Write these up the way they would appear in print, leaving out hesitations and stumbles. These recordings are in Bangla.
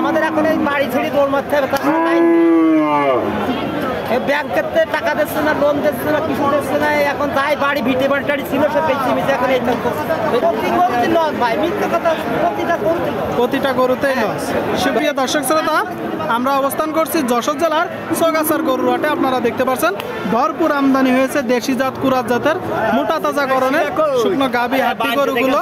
আমাদের এখন এই বাড়ি ছেড়ে দৌড় মারতে হবে, তাছাড়া নাই। ব্যাংকের টাকা দিচ্ছে না, লোন দিচ্ছে না, কিছু দিচ্ছে না। এখন তাই বাড়ি ভিটে বাড়ি টাড়ি ছিল সব বেঁচে মিশে এখন এই লস ভাই, মিথ্যে কথা। প্রতিটা গরুতেই লস। সুপ্রিয় দর্শক শ্রোতা, আমরা অবস্থান করছি যশোর জেলার চৌগাছার গরুর হাটে। আপনারা দেখতে পাচ্ছেন ভরপুর আমদানি হয়েছে দেশি জাত কুরাত জাতের মোটা তাজা গরনের শুকনো গাভী হাড্ডি গরুগুলো।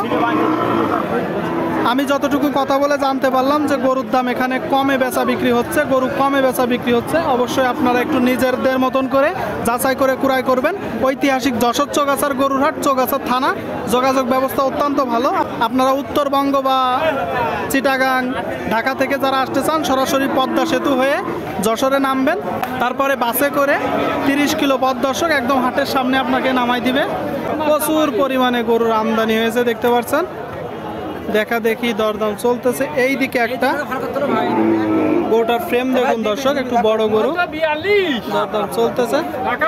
আমি যতটুকু কথা বলে জানতে পারলাম যে গরুর দাম এখানে কমে বেচা বিক্রি হচ্ছে, গরু কমে বেচা বিক্রি হচ্ছে। অবশ্যই আপনারা একটু নিজেদের মতন করে যাচাই করে ক্রয় করবেন। ঐতিহাসিক যশোর চৌগাছার গরুর হাট, চৌগাছার থানা। যোগাযোগ ব্যবস্থা অত্যন্ত ভালো। আপনারা উত্তরবঙ্গ বা চিটাগাং, ঢাকা থেকে যারা আসতে চান সরাসরি পদ্মা সেতু হয়ে যশোরে নামবেন, তারপরে বাসে করে 30 কিলো পথ দর্শক একদম হাটের সামনে আপনাকে নামাই দিবে। প্রচুর পরিমাণে গরুর আমদানি হয়েছে দেখতে পাচ্ছেন। দেখা দেখি দরদাম চলতেছে। এই দিকে একটা গরুটার ফ্রেম দেখুন দর্শক, একটু বড় গরু, দরদাম চলতেছে।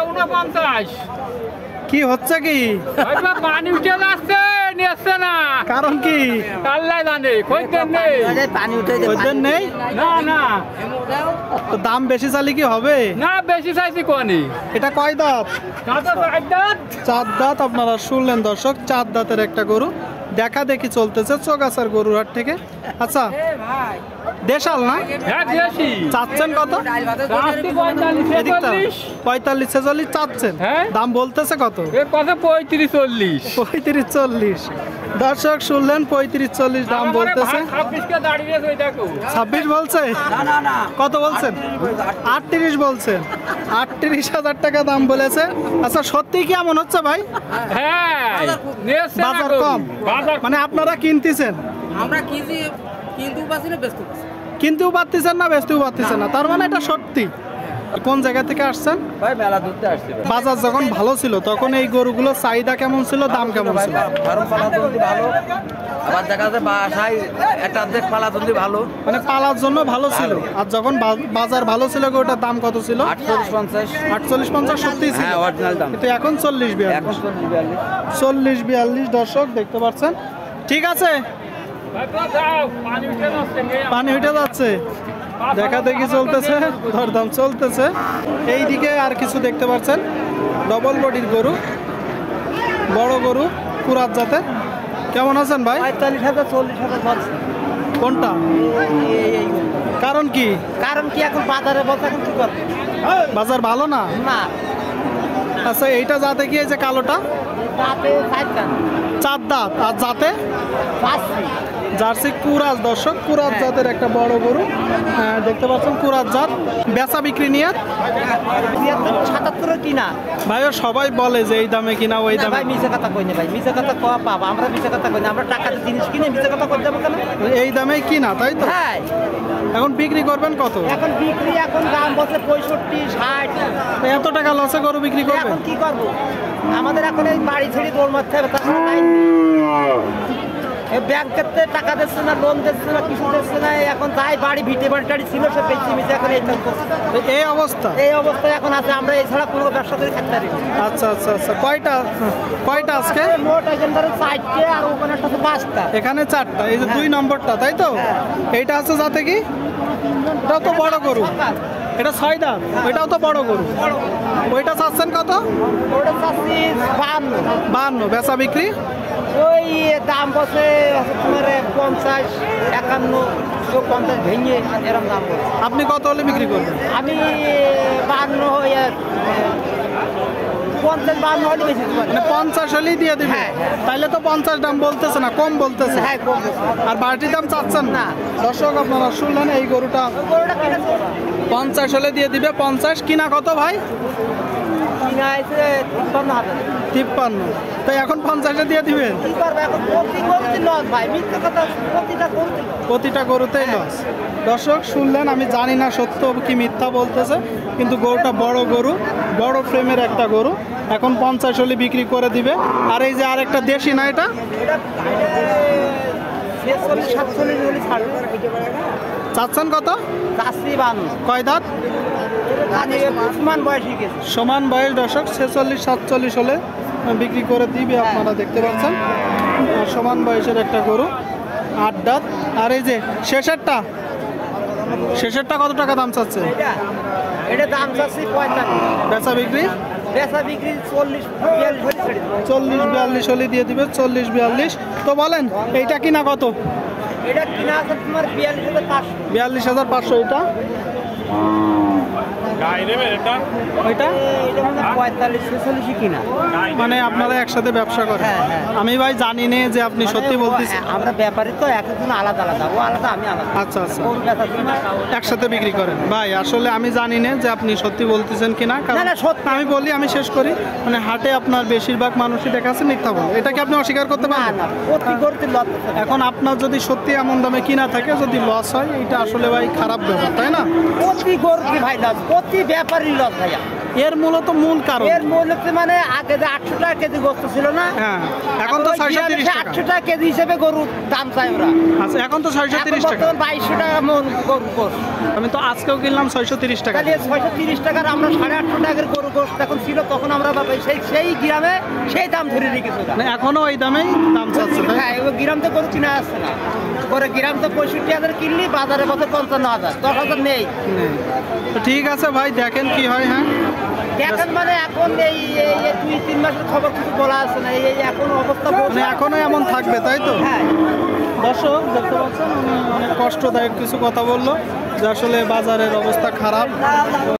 কি হচ্ছে কি পানি উঠে যাচ্ছে, নিচ্ছে না, কারণ কি আল্লাহ জানে। পানি উঠে খদ্দের নেই না না, তো দাম বেশি চালি কি হবে? না বেশি চাইছি কোনি। এটা কয় দাঁত? চার দাঁত। আপনারা শুনলেন দর্শক, 4 দাঁতের একটা গরু দেখা দেখি চলতেছে চৌগাছার গরুর হাট থেকে। আচ্ছা, দেশাল না? চাচ্ছেন কত? 45 46 চাচ্ছেন, দাম বলতেছে কত? 35-40। দর্শক শুনলেন, 35-40 দাম বলতেছে। 26 বলছে? কত বলছেন? 38 বলছেন। 38,000 টাকা দাম বলেছে। আচ্ছা, সত্যি কি এমন হচ্ছে ভাই? বাজার কম মানে আপনারা কিনতেছেন? আমরা কিনছি, কিনতেও পাচ্ছি না, বেচতেও পাচ্ছি না। কিনতেও পারতেছেন না, বেচতেও পারতেছেন না, তার মানে এটা সত্যি। কোন জায়গা থেকে আসছেন ভাই? মেলা ধরতে আসছে। বাজার যখন ভালো ছিল তখন এই গরুগুলোর চাহিদা কেমন ছিল, দাম কেমন ছিল? ফার্ম পালাতন্দি ভালো, আবার দেখা যাচ্ছে বাসায় একটা অর্ধেক পালাতন্দি ভালো, মানে পালার জন্য ভালো ছিল। আর যখন বাজার ভালো ছিল ওটার দাম কত ছিল? 48-50 সত্যি ছিল, কিন্তু এখন 40-42 দর্শক দেখতে পাচ্ছেন। ঠিক আছে, পানি উঠে যাচ্ছে, দেখা দেখি চলতেছে, দরদাম চলতেছে। এইদিকে আর কিছু দেখতে পাচ্ছেন, ডবল বডির গরু, বড় গরু কুরাত জাতের। কেমন আছেন ভাই? 45,000-40,000 কোনটা? কারণ কি? কারণ কি এখন বাজারে বলতে এখন কি করবে? বাজার ভালো না। আচ্ছা, এইটা জাতে কি, এই যে কালোটা? 4 দাঁত। আর জাতে? জার্সি কুরাত দর্শক, কুরাত জাতের একটা বড় গরু দেখতে পাচ্ছেন, কুরাত জাত। বেচা বিক্রি নিয়ে 77 কিনা ভাই, সবাই বলে যে এই দামে কিনা ওই দামে। ভাই মিছে কথা কই না ভাই, মিছে কথা কওয়া পাবা। আমরা মিছে কথা কই না, আমরা টাকাতে জিনিস কিনে মিছে কথা কই দেব কেন? এই দামেই কিনা, তাই তো? হ্যাঁ। এখন বিক্রি করবেন কত? এখন বিক্রি এখন দাম বলছে 65-60। এত টাকা লসে গরু বিক্রি করবেন? এখন কি করব? আমাদের এখন এই বাড়ি ছেড়ে দৌড় মারতে হবে, তাছাড়া নাই। ব্যাংকের টাকা দিচ্ছে না, লোন দিচ্ছে না, কিছু দিচ্ছে না। এখন তাই বাড়ি ভিটে বাড়ি টাড়ি ছিল সব বেঁচে মিশে এখন এই অবস্থা। এই অবস্থায় এখন আছে। আমরা এছাড়া কোনো ব্যবসা করে থাকতে পারি। আচ্ছা আচ্ছা আচ্ছা, কয়টা আজকে? মোট এখানে ধরো 4টে, আর ওখানে 5টা। এখানে 4টা। এই যে 2 নম্বরটা, তাই তো? এইটা আছে যাতে কি, এটাও তো বড় গরু, এটা 6 দাঁত, ওইটাও তো বড় গরু। ওইটা চাচ্ছেন কত? ওটা চাচ্ছি 52। বেচা বিক্রি ওই দাম বসে তোমার 50, 51, 50 ভেঙে এরকম দাম বলছে। আপনি কত হলে বিক্রি করবেন? আমি 52, 50-52 হলে বেশি দিতে পারি। মানে 50 হলেই দিয়ে দিবেন? হ্যাঁ। তাইলে তো 50 দাম বলতেছে না, কম বলতেছে। হ্যাঁ, কম বলছে। আর বাড়তি দাম চাচ্ছেন না। দর্শক আপনারা শুনলেন, এই গরুটা 50 হলে দিয়ে দিবে। 50 কিনা কত ভাই? কিনা আছে 53,000। 53, তাই এখন 50-এ দিয়ে দিবেন? কি করবে এখন? প্রতি লস ভাই, মিথ্যে কথা। প্রতিটা গরুতেই লস। দর্শক শুনলেন, আমি জানি না সত্য কি মিথ্যা বলতেছে, কিন্তু গরুটা বড় গরু, বড় ফ্রেমের একটা গরু। এখন 50 হলে বিক্রি করে দিবে। আর এই যে আরেকটা দেশি না, এটা 46-47 হলে ছাড়বে। চাচ্ছেন কত? চাচ্ছি 52। কয় দাঁত? সমান বয়স হয়ে গেছে। সমান বয়স দর্শক, 46-47 হলে বিক্রি করে দিবে। আপনারা দেখতে পাচ্ছেন সমান বয়সের একটা গরু, 8 দাঁত। আর এই যে শেষেরটা শেষেরটা কত টাকা দাম চাচ্ছে? এটা দাম চাচ্ছি 45। বেচা বিক্রি বেচা বিক্রি 40-42 হলে ছেড়ে দেবো। 40-42 হলে দিয়ে দিবে। 40-42 তো বলেন এইটা কিনা কত? এটা কিনা আছে তোমার 42,500। 42,500। এটা ওইটা এটা মানে 45-46 কিনা। মানে আপনারা একসাথে ব্যবসা করেন? হ্যাঁ, হ্যাঁ। আমি ভাই জানি না যে আপনি সত্যি মানে বলতেছেন। আমরা ব্যাপারী তো একজন আলাদা আলাদা, ও আলাদা আমি আলাদা। আচ্ছা আচ্ছা, গরু বেচার সময় একসাথে বিক্রি করেন। ভাই আসলে আমি জানি না যে আপনি সত্যি বলতেছেন কিনা, কারণ না, না, সত্যি। আমি বলি, আমি শেষ করি। মানে হাটে আপনার বেশিরভাগ মানুষই দেখা যাচ্ছে মিথ্যা বলে, এটা কি আপনি অস্বীকার করতে না পারেন? না, প্রতি গরুতে লস। এখন আপনার যদি সত্যি এমন দামে কিনা থাকে, যদি লস হয়, এটা আসলে ভাই খারাপ ব্যাপার, তাই না? প্রতি গরুতে ভাই লস, প্রতি ব্যাপারই লস ভাইয়া। এর মূলত মূল কারণ এর মূল্যতে মানে আগে যে 800 টাকা কেজি গোস্ত ছিল না, হ্যাঁ, এখন তো 630 টাকা। 800 টাকা কেজি হিসেবে গরুর দাম চাই ওরা। আচ্ছা, এখন তো 630 টাকা। 2200 টাকা মন গরুর গোস্ত। আমি তো আজকেও কিনলাম 630 টাকা। তাহলে 630 টাকার আমরা 850 টাকার গরুর গোস্ত এখন ছিল, তখন আমরা বাবা সেই গ্রামে সেই দাম ধরে রেখেছি। মানে এখনো ওই দামেই দাম চাচ্ছে, তাই? হ্যাঁ, ওই গ্রাম তো গরু কিনা আসছে না। পরে গ্রাম তো 65,000 কিনলি, বাজারে বছর 55,000, 10,000 নেই। নেই। তো ঠিক আছে ভাই, দেখেন কি হয়। হ্যাঁ, এখন মানে এখন এই 2-3 মাসের খবর কিছু বলা আছে না, এই এখন অবস্থা মানে এখনো এমন থাকবে, তাই তো? হ্যাঁ। দর্শক দেখতে পাচ্ছেন, উনি অনেক কষ্টদায়ক কিছু কথা বললো যে আসলে বাজারের অবস্থা খারাপ।